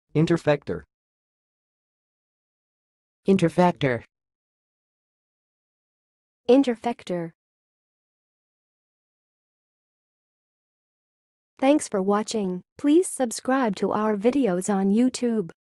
interfector, interfector, interfector. Thanks for watching. Please subscribe to our videos on YouTube.